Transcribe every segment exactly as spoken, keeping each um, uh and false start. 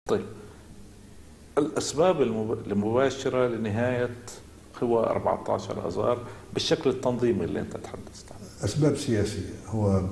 طيب، الأسباب المباشرة لنهاية قوى أربعة عشر آذار بالشكل التنظيمي اللي أنت تحدثت عنه؟ أسباب سياسية. هو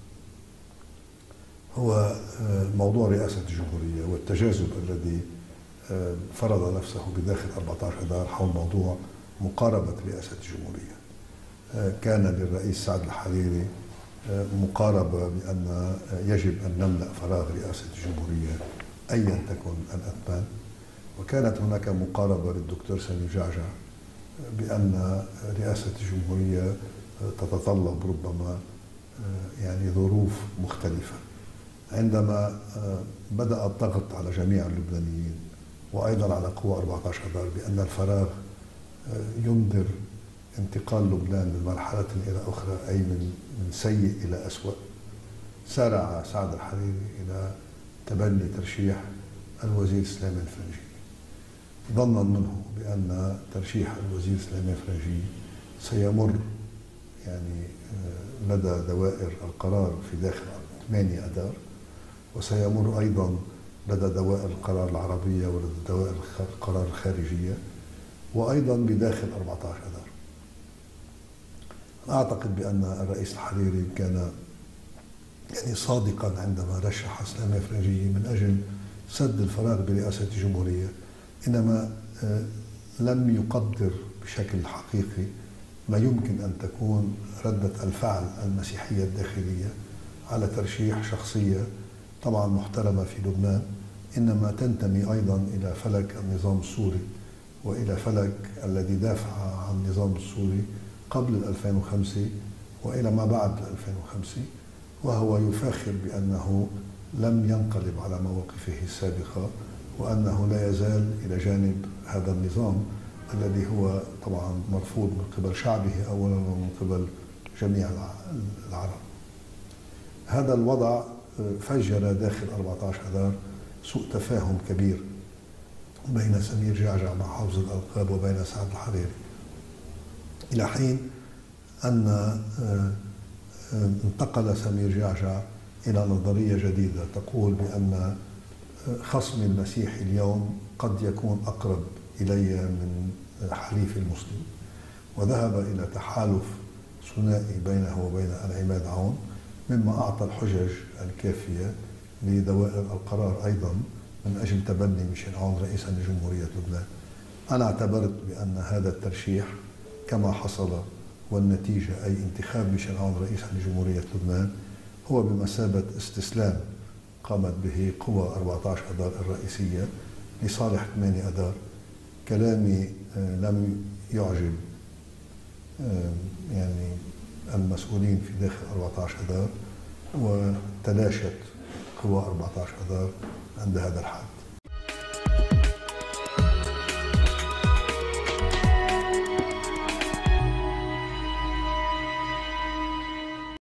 هو موضوع رئاسة الجمهورية والتجاذب الذي فرض نفسه بداخل أربعة عشر آذار حول موضوع مقاربة رئاسة الجمهورية. كان للرئيس سعد الحريري مقاربة بأن يجب أن نملأ فراغ رئاسة الجمهورية أيا تكن الأثمان، وكانت هناك مقاربة للدكتور سمير جعجع بأن رئاسة الجمهورية تتطلب ربما يعني ظروف مختلفة. عندما بدأ الضغط على جميع اللبنانيين وأيضا على قوى أربعة عشر آذار بأن الفراغ ينذر انتقال لبنان من مرحلة إلى أخرى، أي من من سيء إلى أسوأ، سارع سعد الحريري إلى تبني ترشيح الوزير سليمان فرنجي، ظنا منه بأن ترشيح الوزير سليمان فرنجي سيمر يعني لدى دوائر القرار في داخل ثمانية آذار، وسيمر أيضا لدى دوائر القرار العربية ولدى دوائر القرار الخارجية، وأيضا بداخل أربعة عشر آذار. أعتقد بأن الرئيس الحريري كان يعني صادقا عندما رشح سليمان فرنجي من أجل سد الفراغ برئاسة الجمهورية، إنما لم يقدر بشكل حقيقي ما يمكن أن تكون ردة الفعل المسيحية الداخلية على ترشيح شخصية طبعا محترمة في لبنان، إنما تنتمي أيضا إلى فلك النظام السوري وإلى فلك الذي دافع عن النظام السوري قبل ألفين وخمسة وإلى ما بعد ألفين وخمسة، وهو يفاخر بأنه لم ينقلب على مواقفه السابقة، وأنه لا يزال إلى جانب هذا النظام الذي هو طبعا مرفوض من قبل شعبه أولا ومن قبل جميع العرب. هذا الوضع فجر داخل أربعة عشر آذار سوء تفاهم كبير بين سمير جعجع مع حافظ الألقاب وبين سعد الحريري، إلى حين أن انتقل سمير جعجع إلى نظرية جديدة تقول بأن خصمي المسيحي اليوم قد يكون أقرب إلي من حليفي المسلم، وذهب إلى تحالف ثنائي بينه وبين العماد عون، مما أعطى الحجج الكافية لدوائر القرار أيضا من أجل تبني ميشيل عون رئيسا لجمهورية لبنان. أنا اعتبرت بأن هذا الترشيح كما حصل والنتيجة أي انتخاب ميشيل عون رئيسا لجمهورية لبنان هو بمثابة استسلام قامت به قوى أربعة عشر آذار الرئيسية لصالح ثمانية آذار. كلامي لم يعجب يعني المسؤولين في داخل أربعة عشر آذار، وتلاشت قوى أربعة عشر آذار عند هذا الحد.